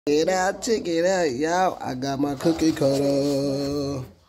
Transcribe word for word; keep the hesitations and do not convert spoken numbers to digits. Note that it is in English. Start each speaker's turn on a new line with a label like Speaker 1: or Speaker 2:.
Speaker 1: Check it out, check it out, y'all. I got my cookie cutter.